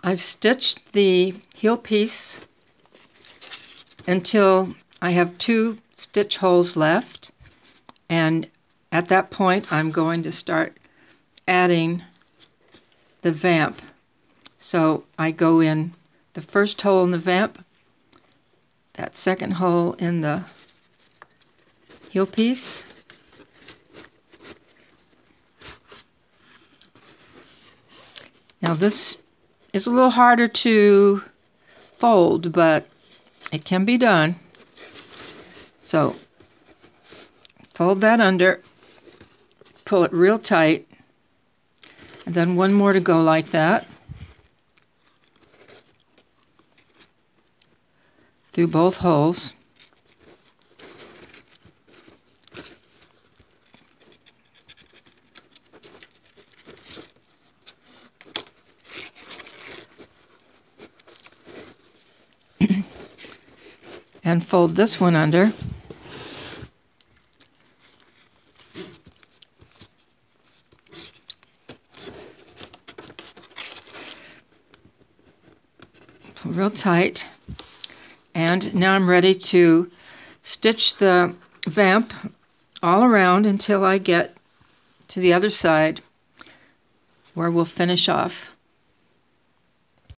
I've stitched the heel piece until I have 2 stitch holes left, and at that point I'm going to start adding the vamp. So I go in the first hole in the vamp, that second hole in the heel piece, now this is a little harder to fold, but it can be done. So fold that under, pull it real tight, and then one more to go like that through both holes. And fold this one under. Pull real tight. And now I'm ready to stitch the vamp all around until I get to the other side where we'll finish off.